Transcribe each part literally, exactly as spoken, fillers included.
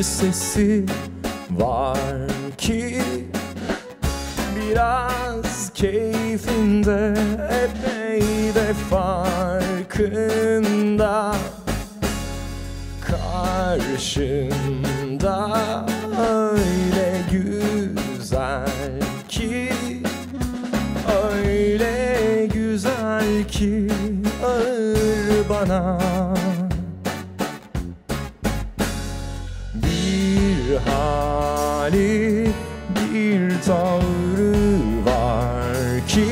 bir sesi var ki biraz keyfinde, epey de farkında. Karşımda öyle güzel ki, öyle güzel ki ağır bana. Bir hali, bir tavrı var ki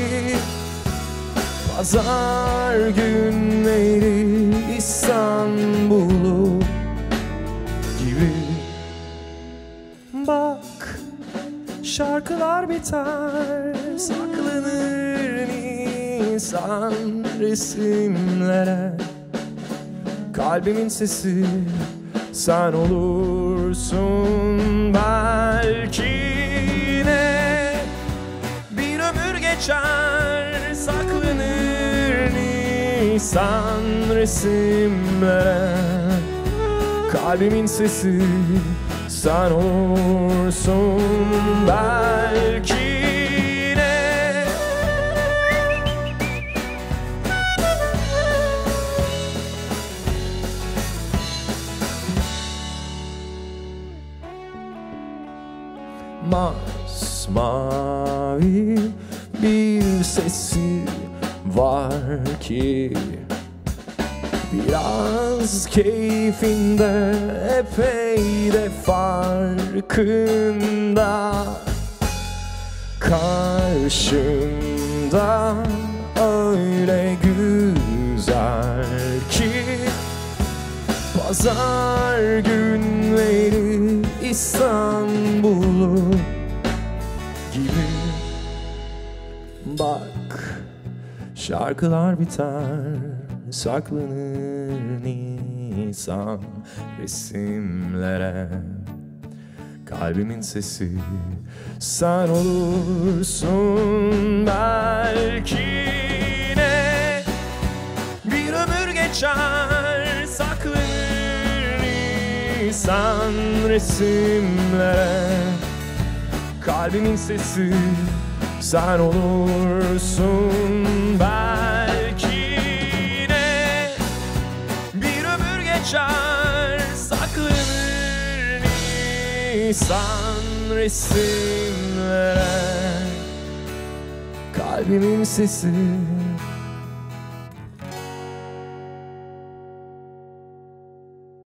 pazar günleri İstanbul'u gibi. Bak, şarkılar biter, saklanır Nisan resimlere. Kalbimin sesi sen olursun belki. Ne bir ömür geçer, saklanır Nisan resimlere. Kalbimin sesi sen olursun belki. Ne masmavi bir sesi var ki biraz keyfinde, epey de farkında. Karşımda öyle güzel ki pazar günleri İstanbul'u gibi. Bak, şarkılar biter, saklanır Nisan resimlere. Kalbimin sesi sen olursun belki. Ne bir ömür geçer, saklanır Nisan resimlere. Kalbimin sesi sen olursun belki. Ne bir ömür geçer, saklanır Nisan resimlere. Kalbimin sesi